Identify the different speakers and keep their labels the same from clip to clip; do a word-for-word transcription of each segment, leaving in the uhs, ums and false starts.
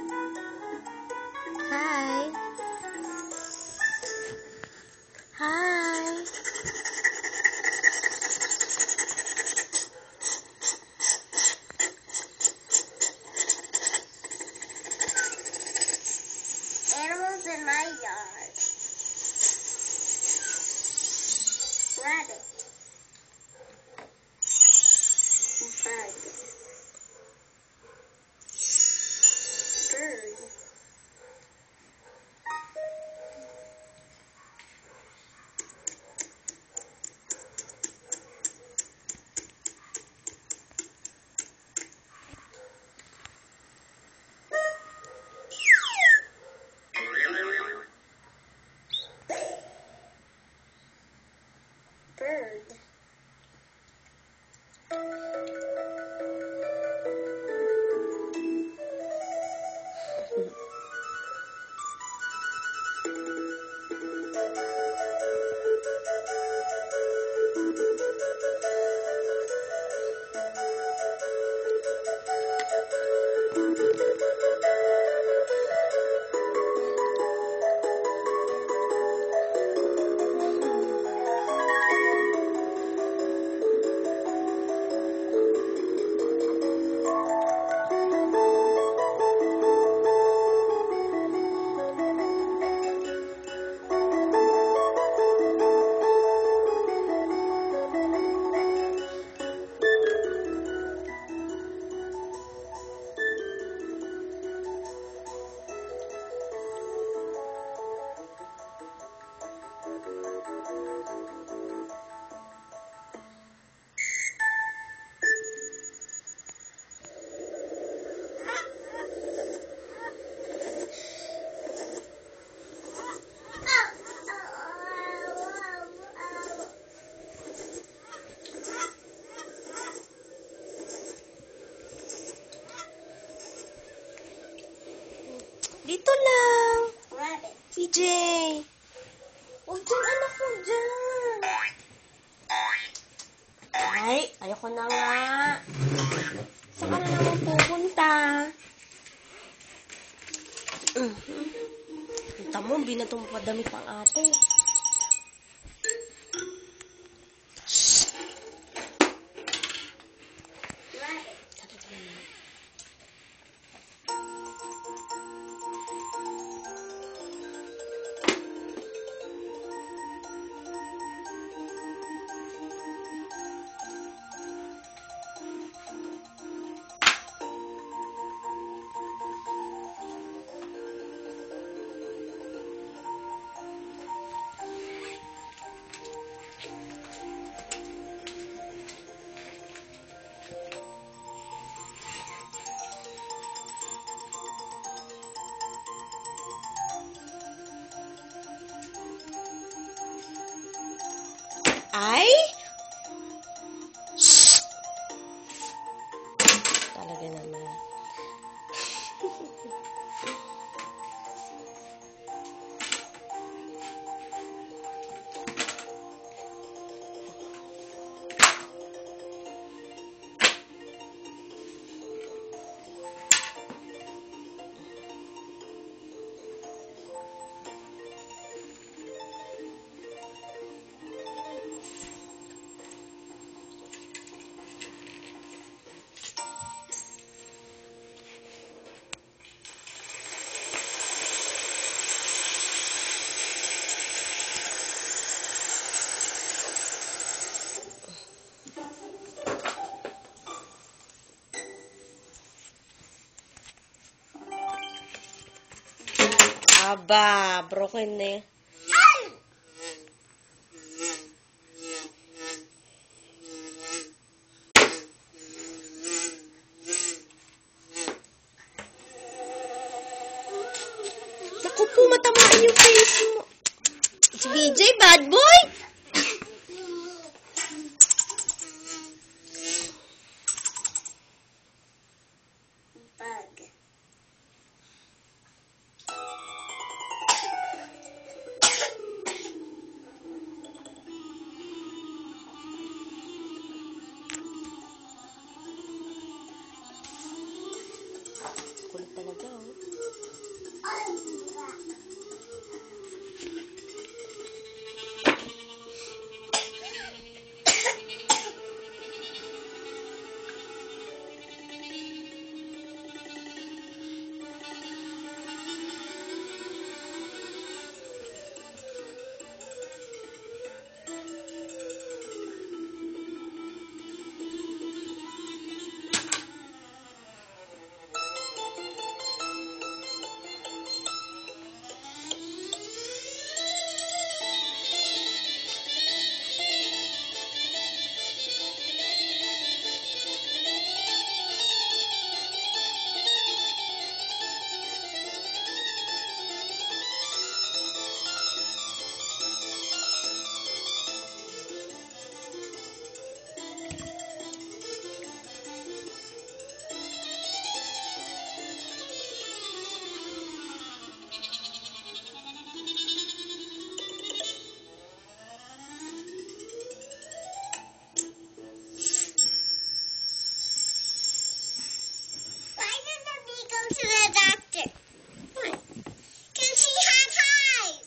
Speaker 1: Hi. Hi.
Speaker 2: Animals in my yard. Rabbit. Bug. Bird. Bird.
Speaker 1: Dito lang.
Speaker 2: Rabbit.
Speaker 1: P J. Huwag dyan, anak ko dyan. Ay, ayoko na nga. Saan ka na naman pupunta? Mm. Punta mo, binatong padamit ang ate.
Speaker 2: Rabbit.
Speaker 1: Ay? Talaga naman. Aba, broken na eh. Naku po, matamaan yung face mo. Si B J, bad boy!
Speaker 2: Bug.
Speaker 1: Kulit talaga, oh.
Speaker 2: Why did the bee go to the doctor? Because he had hives.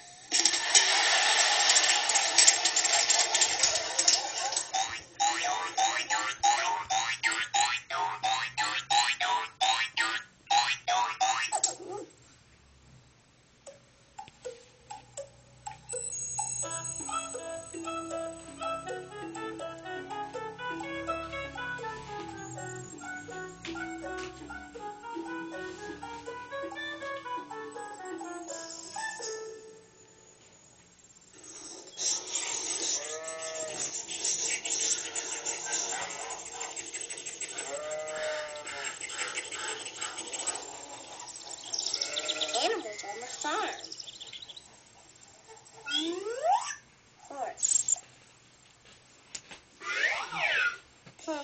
Speaker 2: Animals on the farm. Horse. Huh.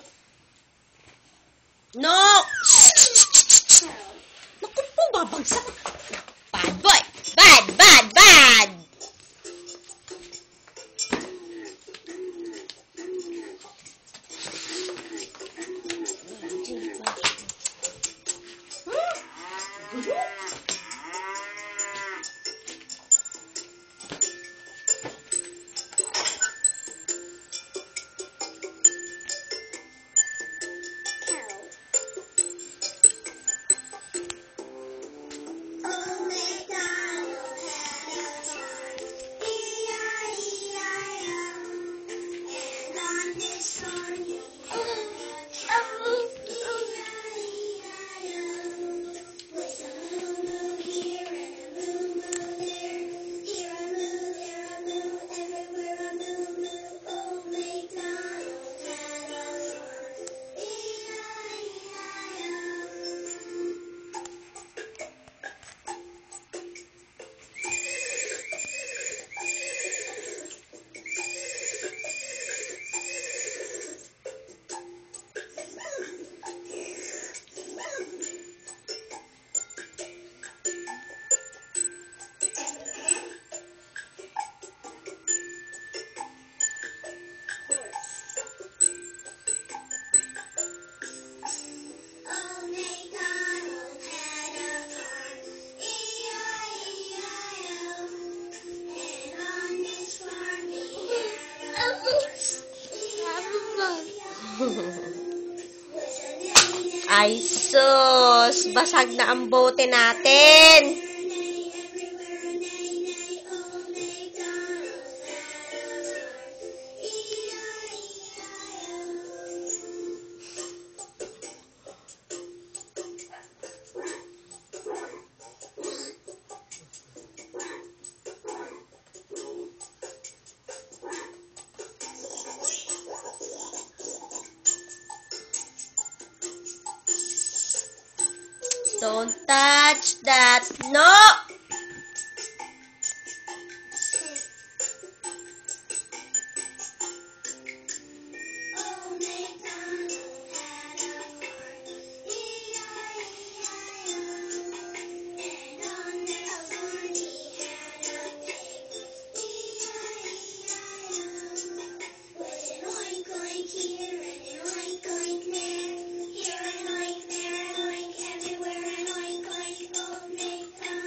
Speaker 1: No!
Speaker 2: Cow.
Speaker 1: Naku po, babagsak. Bad boy! Bad, bad, bad!
Speaker 2: Old MacDonald had a farm, E I E I O. And on this farm he had a pig, E I E I O. With a moo moo here and a moo moo there, here a moo, there a moo, everywhere a moo moo. Old MacDonald had a farm, E I E I O. Old MacDonald had a farm, E I E I O. And on this farm he had a horse, E I E I O. With a neigh, neigh,
Speaker 1: Ay, sus! Basag na ang bote natin!
Speaker 2: neigh, everywhere a neigh, neigh. Old MacDonald had a farm, E I E I O.
Speaker 1: Don't touch that! No!
Speaker 2: Old MacDonald had a farm, E I E I O. And on that farm he had a pig, E I E I O. With an oink oink here and an oink oink there, here an oink, there an oink, everywhere an oink oink. Old MacDonald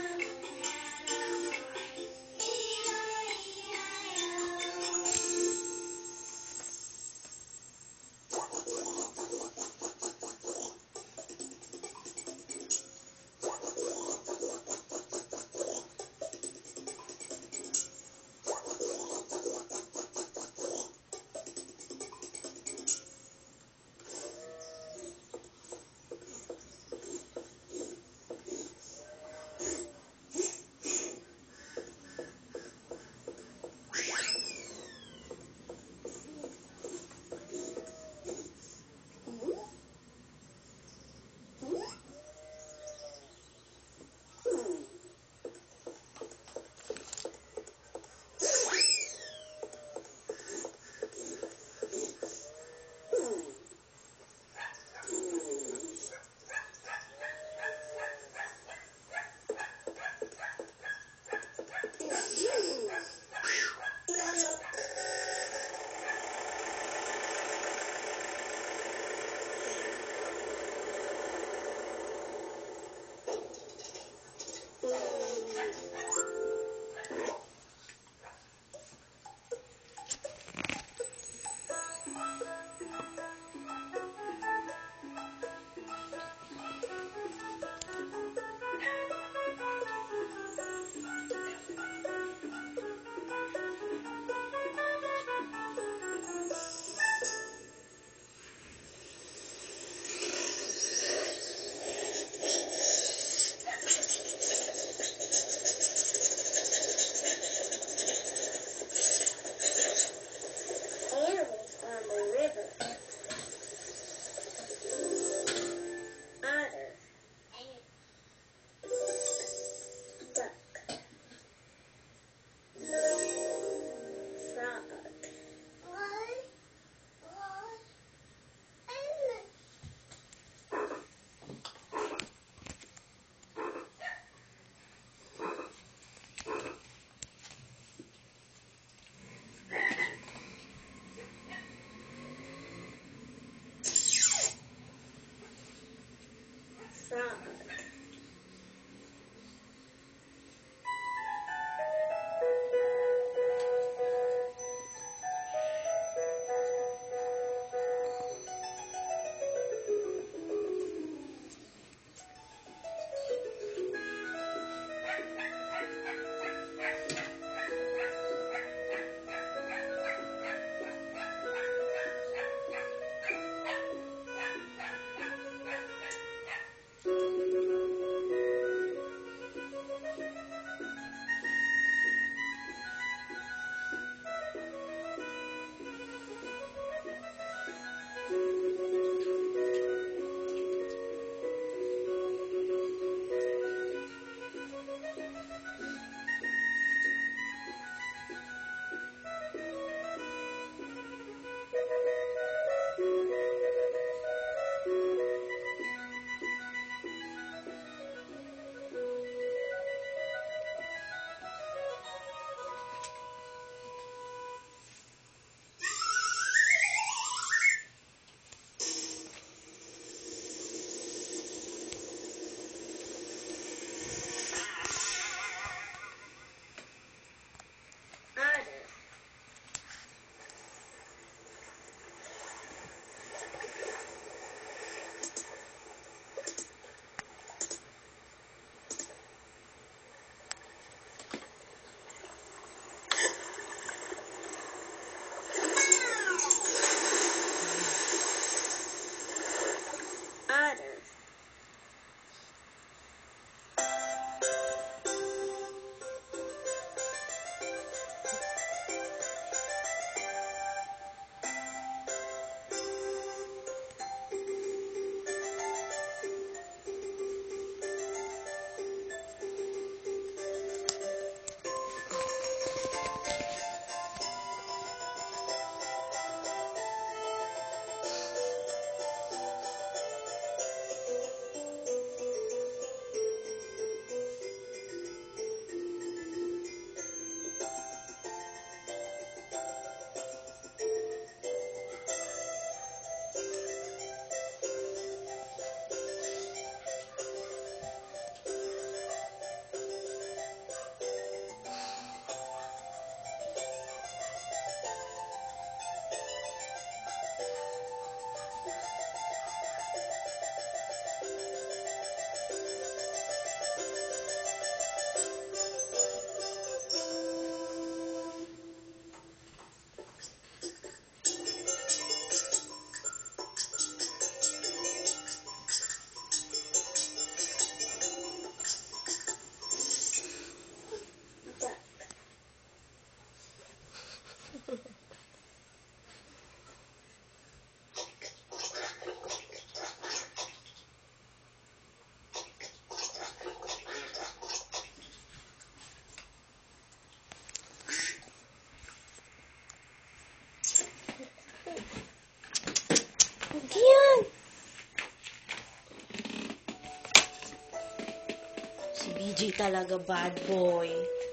Speaker 1: Si B J talaga bad boy.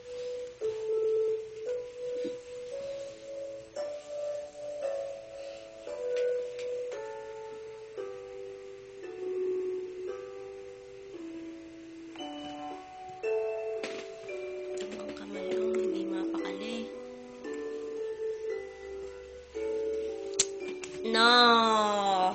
Speaker 1: Ang kamay, oh, hindi mapakali. No!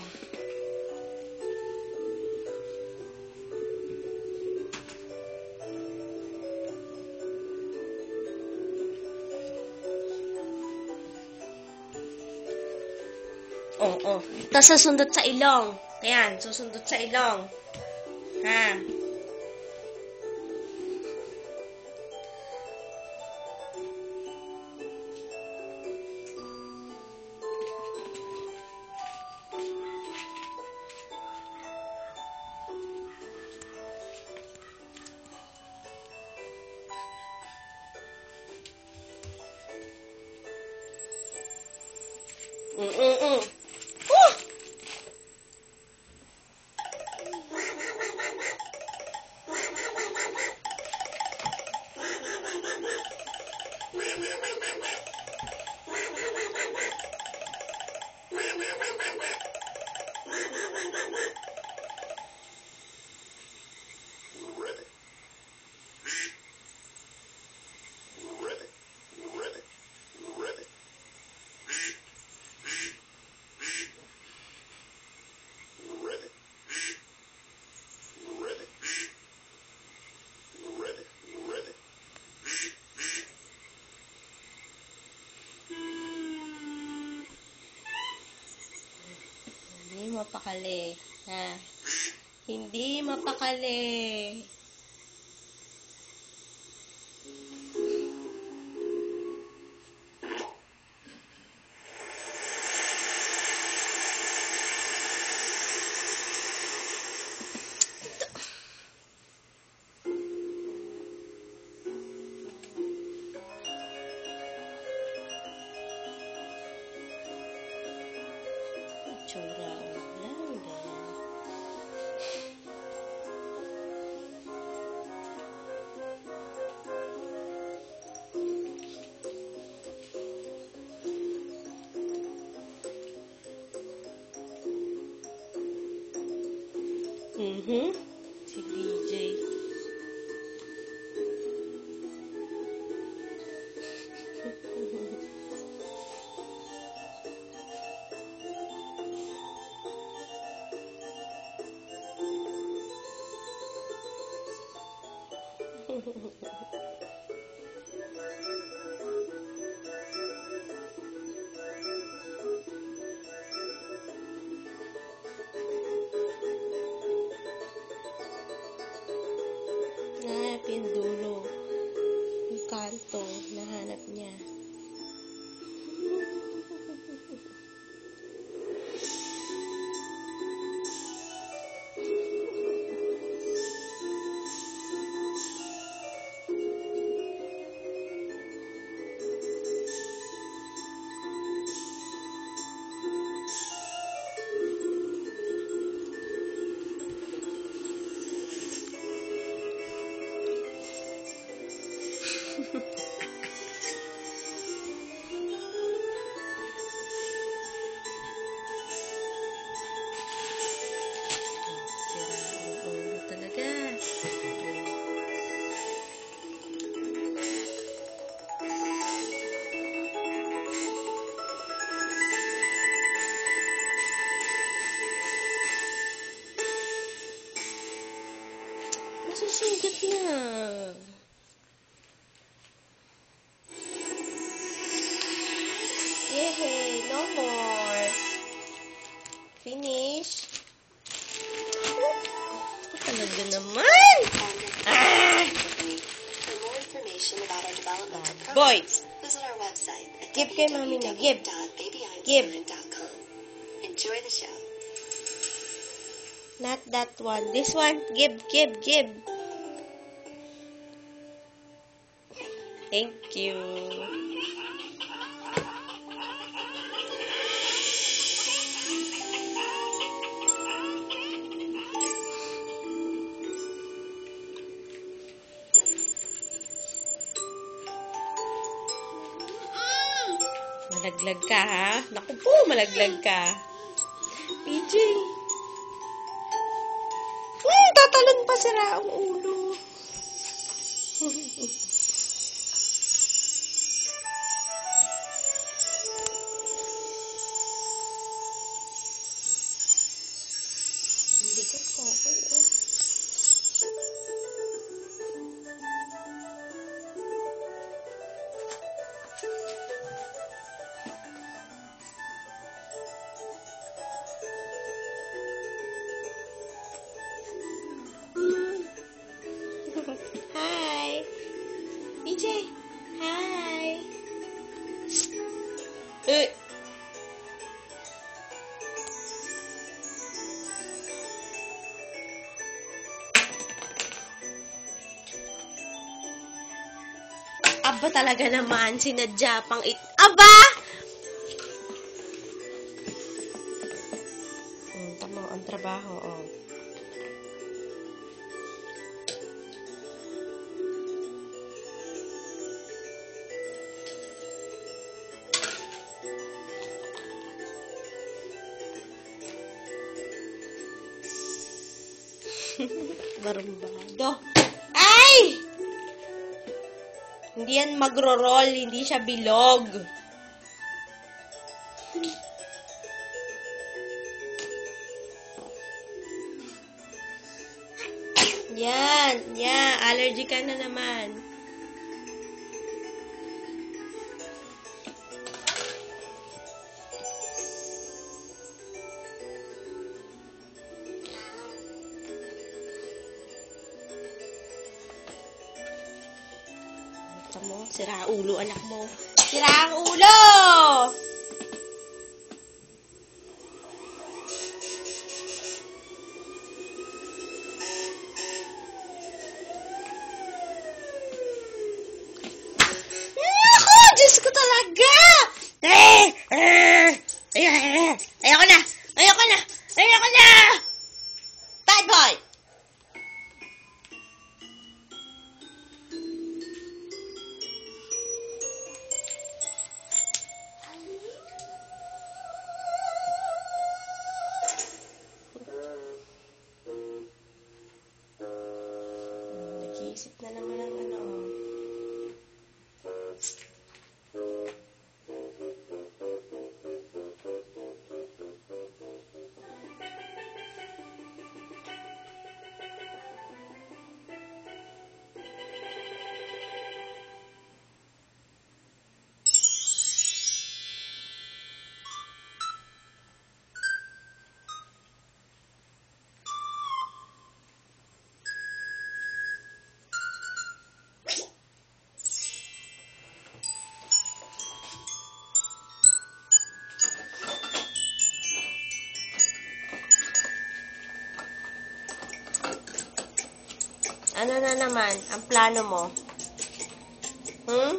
Speaker 1: Oh, oh. Tapos susundot sa ilong. Ayan, susundot sa ilong. Ha? Mm-mm-mm. Woo! Hindi mapakali. Ha? Hindi mapakali. Tsura lang, ganyan. Mhm. Si B J. Nahanap yung dulo. Yung kanto. Nahanap niya. Sira ang ulo talaga. Nasusugat na. Yay! No more. Finish. Talaga naman. Ah!
Speaker 2: For more information about our development
Speaker 1: Bad
Speaker 2: programs,
Speaker 1: boy.
Speaker 2: visit our website at
Speaker 1: Give kay mami na. Give.
Speaker 2: w w w dot baby
Speaker 1: Give.
Speaker 2: einstein dot com. Enjoy the show.
Speaker 1: Not that one. This one. Give, give, give. Thank you. Malaglag ka, ha? Naku po, malaglag ka. P J. Hmm, tatalon pa sira ang ulo. Hindi ko ko. Hi. P J. Hi. Eh. Aba talaga naman, sinadya pang it... Aba! Hmm, tama ang trabaho, oh. Barumbado. Ay! Hindi yan magro-roll, hindi siya bilog. Yan, yan. Allergy ka na naman. Mo, sira ang ulo, anak mo. Sira ang ulo! Ako! Diyos ko talaga! Eh! Eh! Ayoko na! Ayoko na! Ayoko na! Bad boy! Nag-iisip na naman ang ano. Ano na naman ang plano mo? Hmm?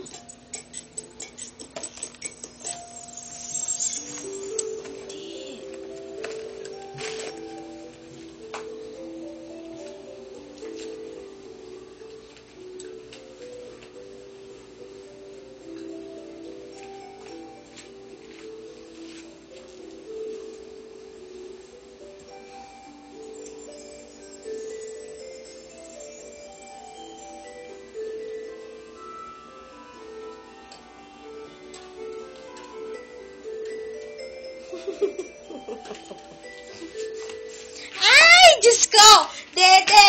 Speaker 1: Ay! Diyos ko! Dede!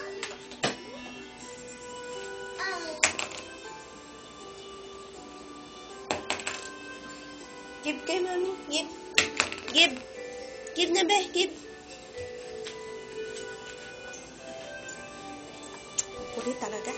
Speaker 1: Give kay mami. Give. Give. Give na be. Give. Kulit talaga.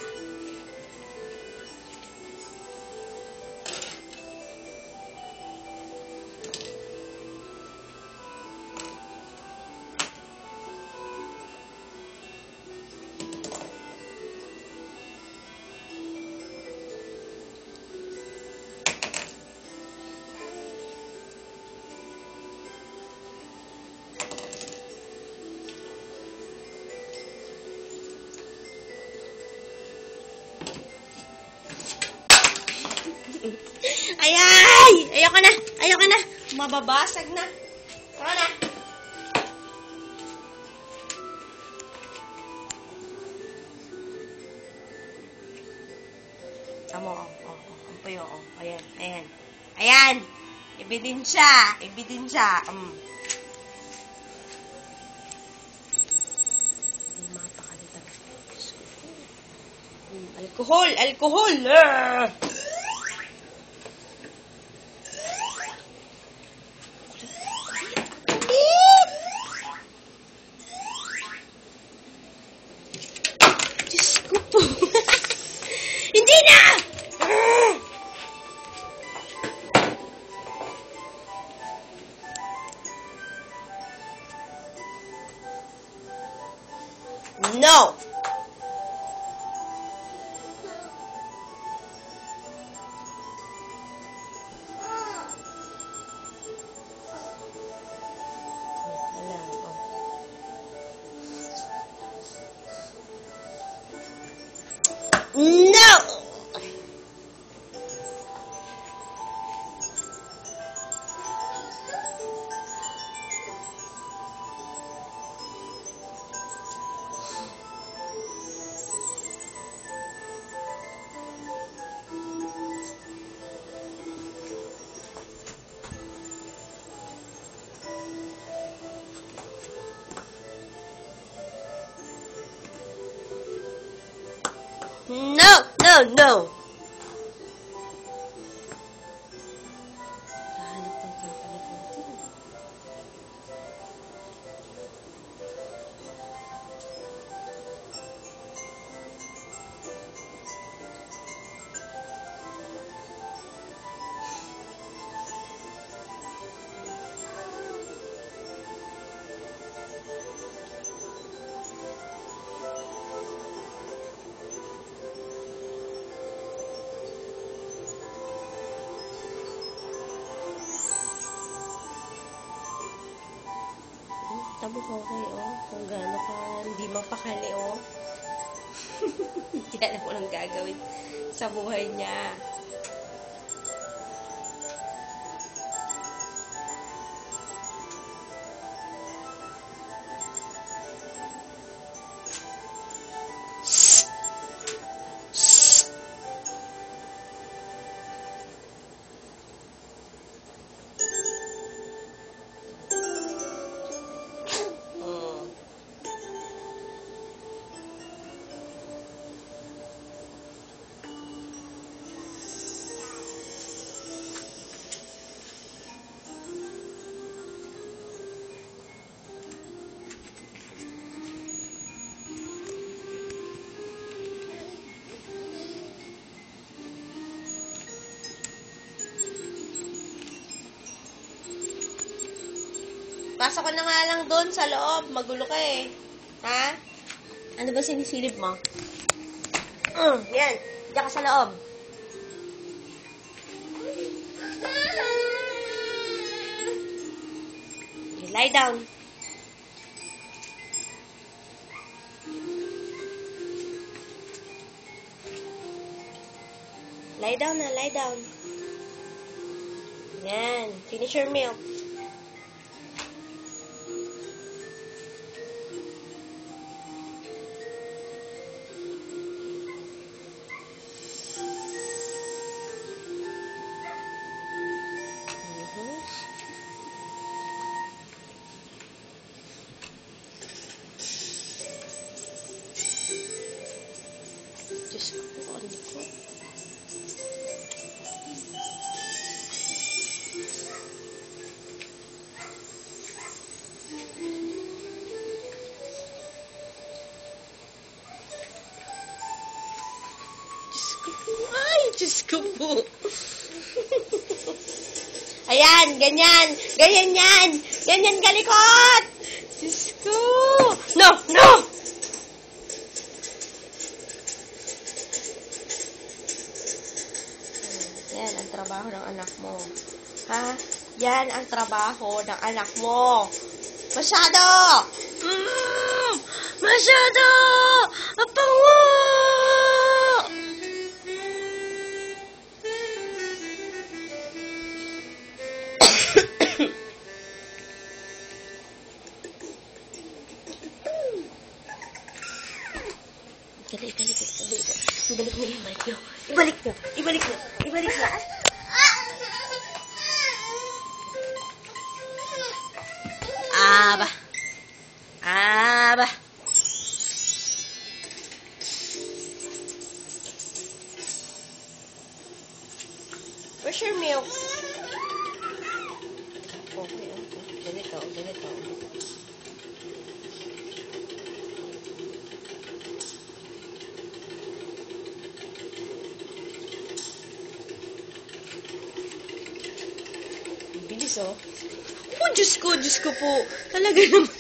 Speaker 1: Ayoko na. Ayoko na. Mababasag na. Tara na. Tamo, oh, oh, oh. Ang puyo, oh. Ayan, ayan. Ayan. Ebidensya. Ebidensya. Um. Mapakalitan. Hmm, alcohol! Alcohol! Ah! Diyos ko po. Hindi na! No! No! No, no, no. Hanap ng kakalimutin. Tabo ko okay, oh. Kung gaano ka hindi mapakali, oh. Hindi alam ko lang gagawin sa buhay niya. Pasok ka na nga lang doon sa loob. Magulo ka eh. Ha? Ano ba sinisilip mo? Mm, yan. Diyan ka sa loob. Okay, lie down. Lie down na, lie down. Yan. Finish your milk. Diyos ko po, ano ko? Diyos ko po. Ay, Diyos ko po. Ayan, ganyan. Ganyan yan. Ganyan galikot. Diyos ko. No, no. Yan ang trabaho ng anak mo. Ha? Yan ang trabaho ng anak mo. Masyado! Mm, masyado! Apango! Dali, ibalik, ibalik. Ibalik mo, ibalik nyo. Ibalik nyo, ibalik nyo, ibalik nyo. Aba. Aba. Where's your milk? Okay, okay. Ganito, ganito. Bilis, oh. Oh, Diyos ko, Diyos ko po. Talaga naman.